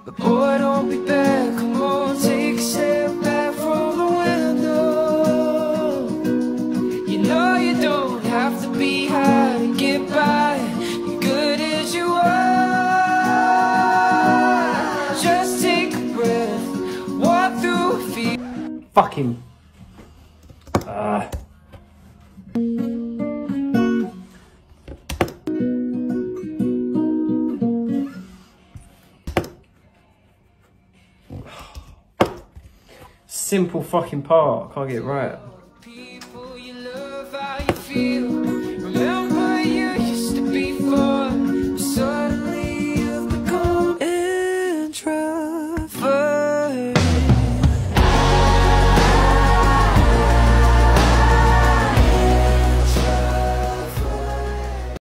But boy, don't be bad, come on, take a step back from the window. You know you don't have to be high to get by, you're good as you are. Just take a breath, walk through a field. Fucking... Simple fucking part, can't get it right.